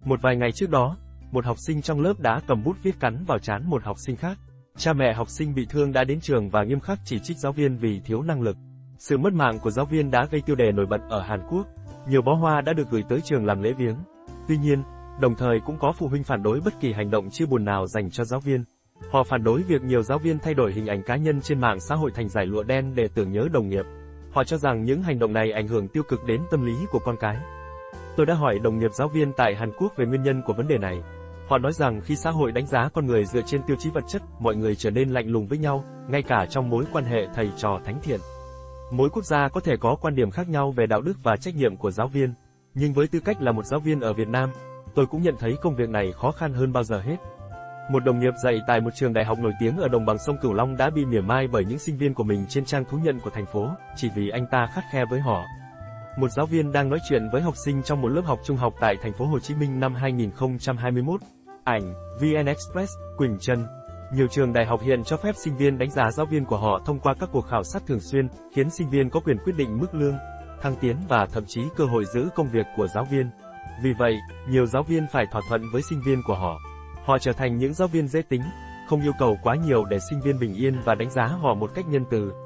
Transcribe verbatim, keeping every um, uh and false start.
Một vài ngày trước đó, một học sinh trong lớp đã cầm bút viết cắn vào trán một học sinh khác. Cha mẹ học sinh bị thương đã đến trường và nghiêm khắc chỉ trích giáo viên vì thiếu năng lực. Sự mất mạng của giáo viên đã gây tiêu đề nổi bật ở Hàn Quốc. Nhiều bó hoa đã được gửi tới trường làm lễ viếng. Tuy nhiên, đồng thời cũng có phụ huynh phản đối bất kỳ hành động chia buồn nào dành cho giáo viên. Họ phản đối việc nhiều giáo viên thay đổi hình ảnh cá nhân trên mạng xã hội thành giải lụa đen để tưởng nhớ đồng nghiệp. Họ cho rằng những hành động này ảnh hưởng tiêu cực đến tâm lý của con cái. Tôi đã hỏi đồng nghiệp giáo viên tại Hàn Quốc về nguyên nhân của vấn đề này. Họ nói rằng khi xã hội đánh giá con người dựa trên tiêu chí vật chất, mọi người trở nên lạnh lùng với nhau, ngay cả trong mối quan hệ thầy trò thánh thiện. Mỗi quốc gia có thể có quan điểm khác nhau về đạo đức và trách nhiệm của giáo viên. Nhưng với tư cách là một giáo viên ở Việt Nam, tôi cũng nhận thấy công việc này khó khăn hơn bao giờ hết. Một đồng nghiệp dạy tại một trường đại học nổi tiếng ở đồng bằng sông Cửu Long đã bị mỉa mai bởi những sinh viên của mình trên trang thú nhận của thành phố, chỉ vì anh ta khắt khe với họ. Một giáo viên đang nói chuyện với học sinh trong một lớp học trung học tại thành phố Hồ Chí Minh năm hai nghìn không trăm hai mươi mốt. Ảnh, vê en Express, Quỳnh Trân. Nhiều trường đại học hiện cho phép sinh viên đánh giá giáo viên của họ thông qua các cuộc khảo sát thường xuyên, khiến sinh viên có quyền quyết định mức lương, thăng tiến và thậm chí cơ hội giữ công việc của giáo viên. Vì vậy, nhiều giáo viên phải thỏa thuận với sinh viên của họ. Họ trở thành những giáo viên dễ tính, không yêu cầu quá nhiều để sinh viên bình yên và đánh giá họ một cách nhân từ.